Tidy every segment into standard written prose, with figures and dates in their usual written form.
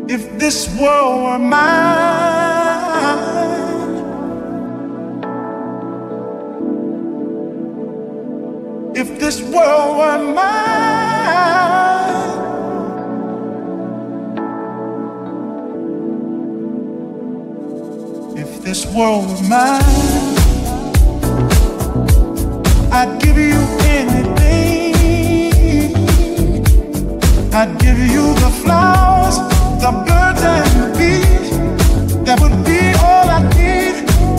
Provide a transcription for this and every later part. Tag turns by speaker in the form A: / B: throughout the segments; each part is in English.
A: If this world were mine, if this world were mine, if this world were mine, I'd give you anything. I'd give you the flowers, the birds and the bees. That would be all I need.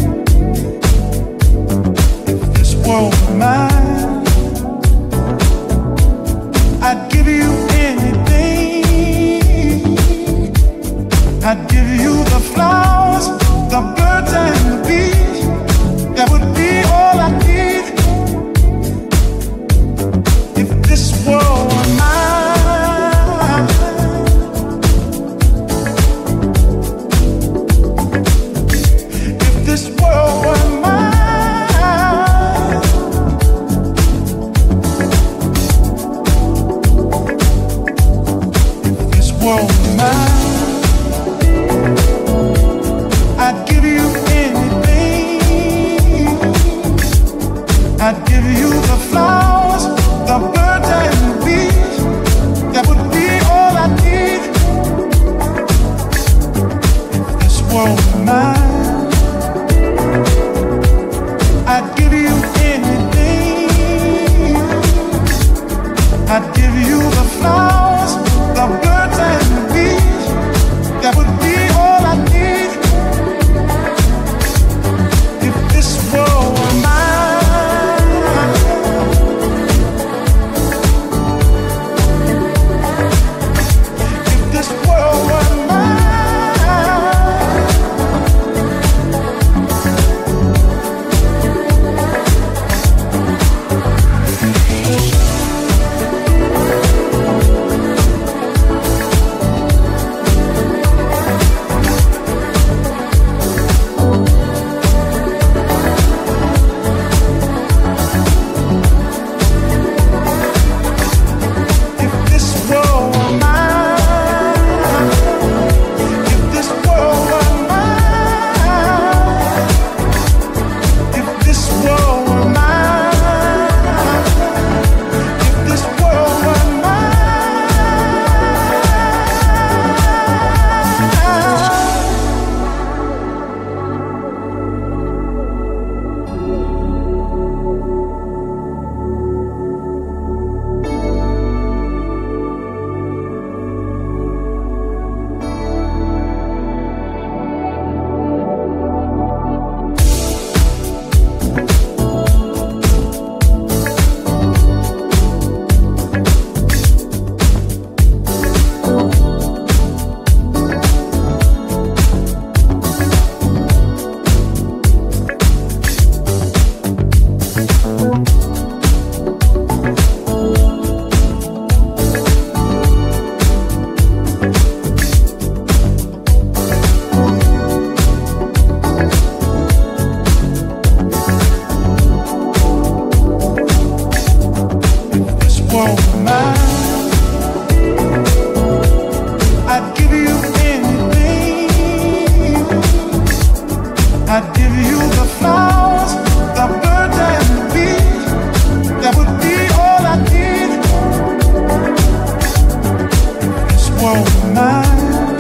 A: If this world were mine, I'd give you anything. I'd give you the flowers, the birds and the bees. That would be all I need. If this world were mine, if this world were mine, if this world were mine, I'd give you anything. I'd give you the flowers, the birds and the bees. That would be all I need. If this world were mine, I'd give you anything. I'd give you the flowers, the birds and the bees. That would be all I need. If this world were mine, if this world were mine, if this world were mine, if this world were mine, if this world were mine, if this world were I'd give you anything. I'd give you the flowers, the birds and the bees. That would be all I need. If this world were mine,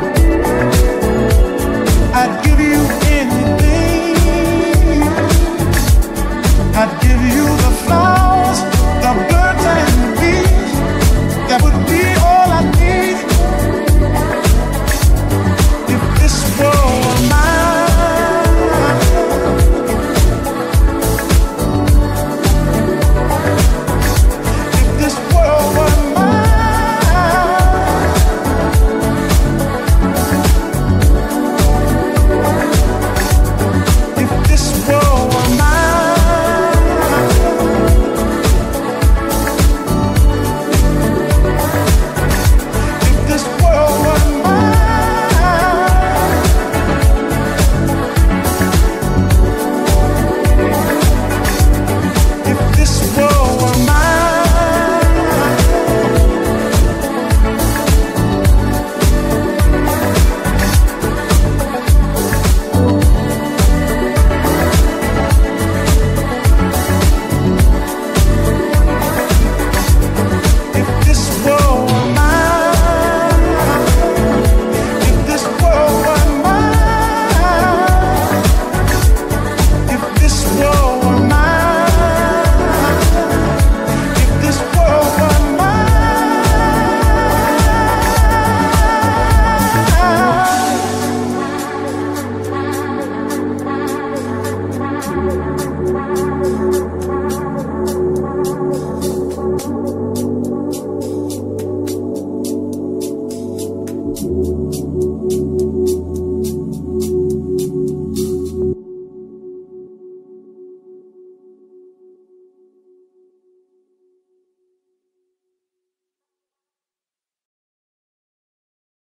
A: I'd give you anything. I'd give you the flowers, the birds and the bees. That would be all I need. If this world were mine, if this world were mine,